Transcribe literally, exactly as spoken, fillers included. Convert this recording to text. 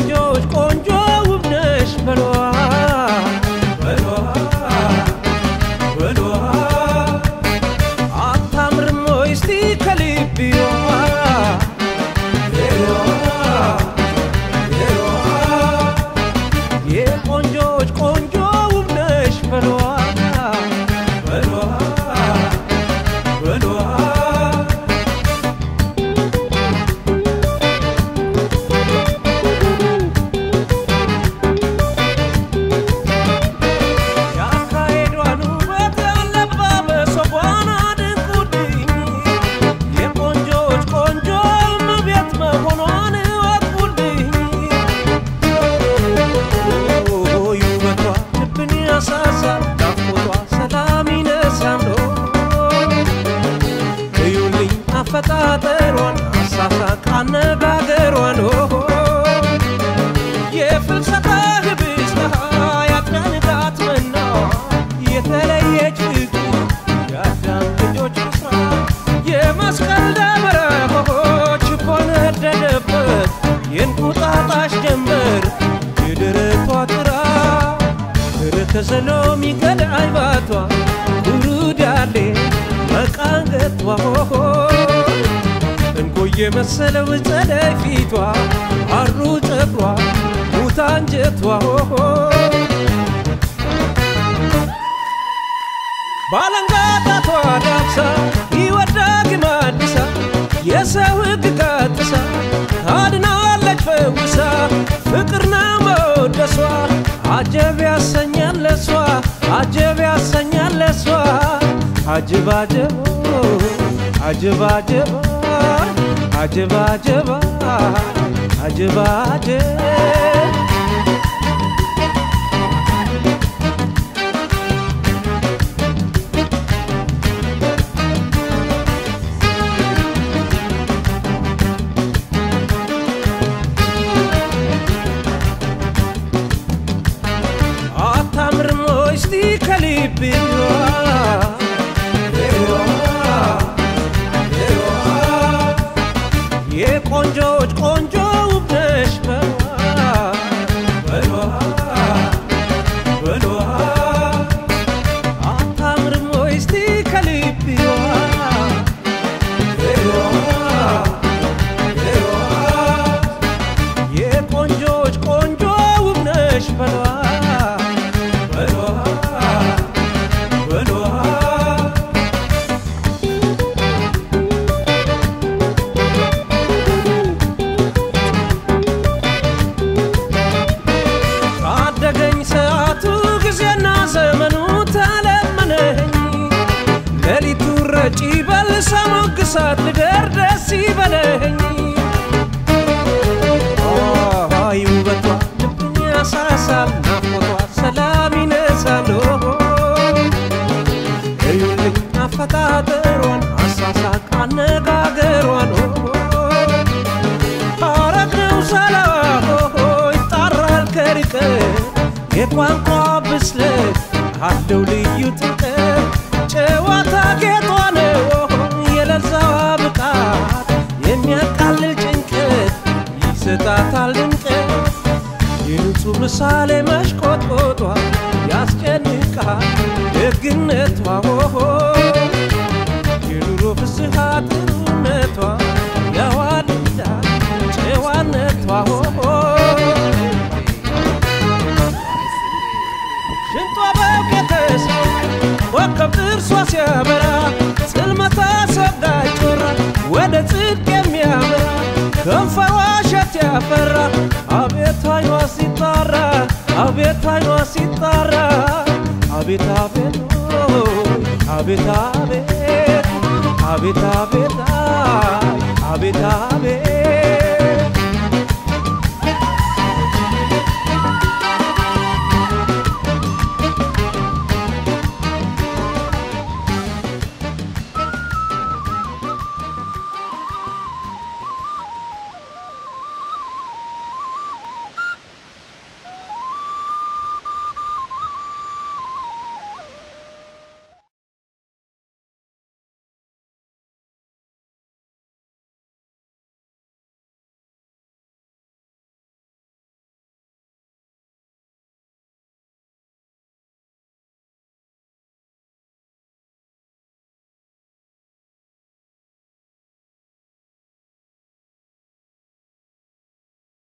የቆንጆች ቆንጆ ውብ ነሽ በሏ በሏ በሏ አታምርም ወይ እስቲ ከልብዋ የቆንጆች ቆንጆ ውብ ነሽ በሏ በሏ በሏ ያካሄዷን ውበት ያለባበሷ ቧና ድንቁልኝ የቆንጆች ቆንጆ እመቤት መሆኗን እወቁልኝ ውበቷ ልብን ያሳሳል ናፍቆቷ ሰላም ይነሳል እዩልኝ አፈጣጠሯን አሳሳቅ አነጋገሯን የፍልሰታ ህብስት ያደንቃት መና የተለየች ፍጡር የአዳም ልጆች ስራ የመስቀል ደመራ ችቦ ነደደበት የእንቁጣጣሽ ጀንበር የደረቷ ጥራ ተሰሎሚ ገዳይ ባቷ ጉሩዳሌ መቃንገቷ እንቆየ መሰለው ጸደይ ፊቷ አሩ ጸጉሯ ሙታ አንጀቷ ባለንጋጣቷ ዳብሳ ይወዳግም አዲሳ የሰው ሕግ ቀጥሳ ታድናለች ፈውሳ ፍቅር ነው መወደሷ አጀብ ያሰኛል ለሷ አጀብ ያሰኛል ለሷ አጀብ አጀብ አጀብ አጀብ አጀብ አጀብ አጀብ አጀብ አታምርም ወይ እስቲ ከልብዋ የቆንጆች ቆንጆ ውብ ነሽ በሏ በሏ በሏ አታምርም ወይ እስቲ ከልብዋ የቆንጆች ቆንጆ ውብ ነሽ በሏ በሏ በሏ ታደገኝ ሰዓቱ ጊዜና ዘመኑ ተለመነኝ ሌሊቱ ረጪ በል ሰሞግሳት ልደር ደስ ይበለኝ ውበቷ ልብን ያሳሳል ናፍቆቷ ሰላም ይነሳል እዩልኝ አፈጣጠሯን አሳሳቅ አነጋገሯን አረግ ነው ሰላም ይጣራል ከርቀት የቋንቋ ብስለት አለው ልዩ ጥልቀት ጨዋታ ጌጧ ነው የለዛዋ ብቃት የሚያቃልል ጭንቀት ይሰጣታል ድምቀት የንጹህ ምሳሌ መሽቆጥቆጧ ያስጨንቃል ደግነቷ የኑሮ ፍስሃ ጥሩነቷ ያዋልዳል ጨዋነቷ ሽንጧ በውቄተስ ኮከብ ጥርሷ ሲያበራ ጽልመታ ሰጋይ ጮራ ወደ ጽድቅ የሚያበራ ከንፈሯ እሸት ያፈራ አቤት አይኗ ሲጣራ አቤት አይኗ ሲጣራ አቤት አቤት አቤት አቤት አቤት አቤት አቤት አቤት